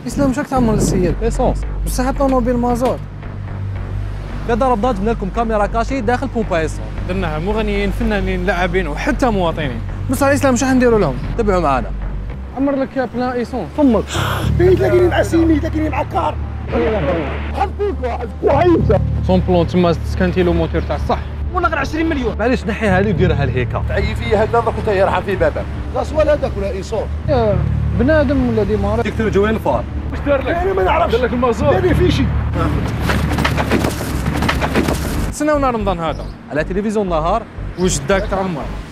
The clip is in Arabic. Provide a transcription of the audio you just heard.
اسلام شاك تعمل السيد ايسونس بصح الطوموبيل مازوت. في دار رمضان جبنا لكم كاميرا كاشي داخل بومبا ايسونس. درناها مغنيين فنانين لاعبين وحتى مواطنين. بصح الاسلام شحال نديروا لهم؟ تبعوا معنا. عمر لك بلان ايسون فمك. تلاقيني مع سيمي تلاقيني مع كار. سون بلون تما سكنتي له موتور تاع الصح. ولا غير 20 مليون. معليش نحيها لي وديرها لهيكا. تعي فيا هكذا كنت يرحم في بابك. غاسوال هذاك ولا ايصال. يا بنادم ولا ديما ديك جوين الفار. واش دار لك؟ انا ما نعرفش. دار لك المازوت. دار لي فيشي. تسناونا رمضان هذا على تلفزيون النهار وش داك تاع عمر.